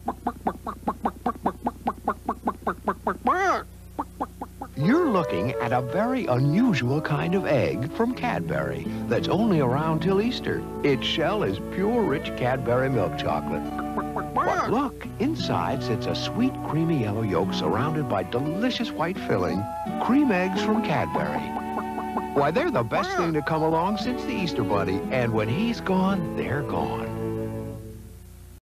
You're looking at a very unusual kind of egg from Cadbury that's only around till Easter. Its shell is pure, rich Cadbury milk chocolate. But look, inside sits a sweet, creamy yellow yolk surrounded by delicious white filling. Cream eggs from Cadbury. Why, they're the best thing to come along since the Easter Bunny, and when he's gone, they're gone.